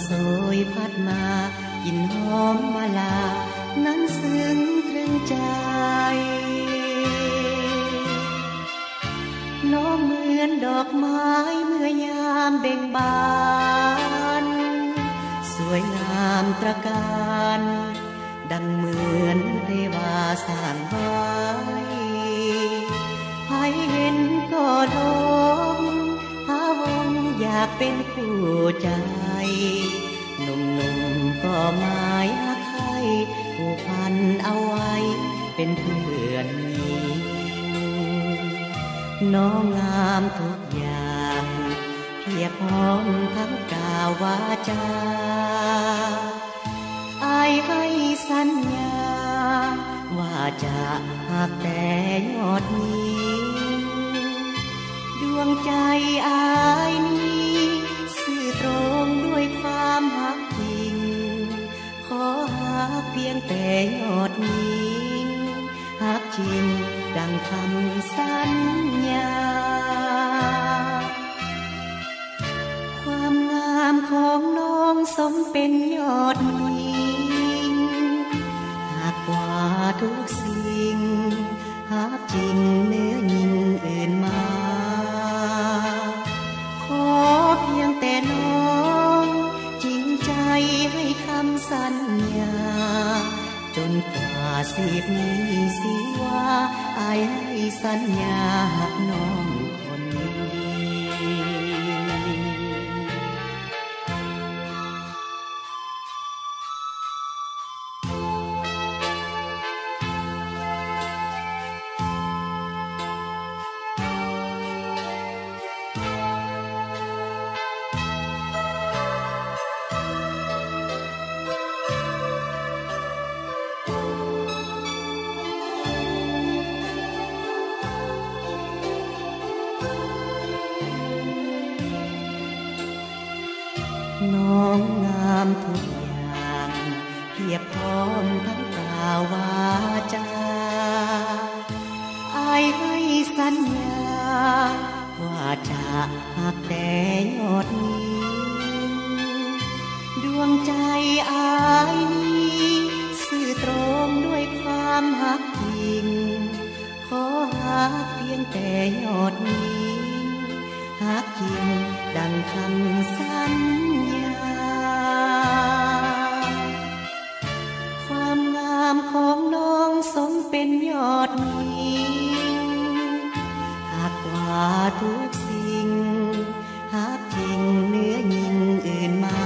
โสยพัดมากินหอมมาลานั้นซึ้งตรึงใจน้องเหมือนดอกไม้เมื่อยามเบ่งบานสวยงามตระการดังเหมือนเทวาสร้างไว้ใครเห็นก็หลงพะวงอยากเป็นคู่ใจหนุ่มๆก็หมายหาใครผู้พันเอาไว้เป็นเพื่อนนี้น้องงามทุกอย่างเพียบพร้อมทั้งกายวาจาอายให้สัญญาว่าจะหากแต่ยอดนี้ดวงใจอายนี้ซื่อตรงด้วยความหักจริงขอหากเพียงแต่ยอดนี้หักจริงดังคำสัญญาความงามของน้องสมเป็นยอดนี้หากกว่าทุกสิ่งหากจริงเนื้อยิ่งอื่นมาขอเพียงแต่น้องจริงใจให้คำสัญญาจนกว่าสิบนี้สิว่าอายให้สัญญาหักน้องคนนี้น้องงามทุกอย่างเพียบพร้อมทั้งกายวาจาอายให้สัญญาว่าจะหากแต่ยอดนี้ดวงใจอายนี้ซื่อตรงด้วยความหักจริงขอหากเพียงแต่ยอดนี้หักจริงดังคำสัญญาความงามของน้องสมเป็นยอดนี้หากกว่าทุกสิ่งหากจริงเนื้อยิ่งอื่นมา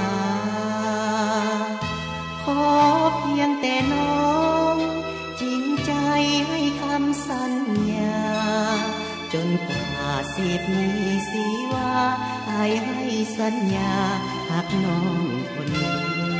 ขอเพียงแต่น้องจริงใจให้คำสัญญาจนกว่าสิบนี้สิว่าอายให้สัญญาหักน้องคนนี้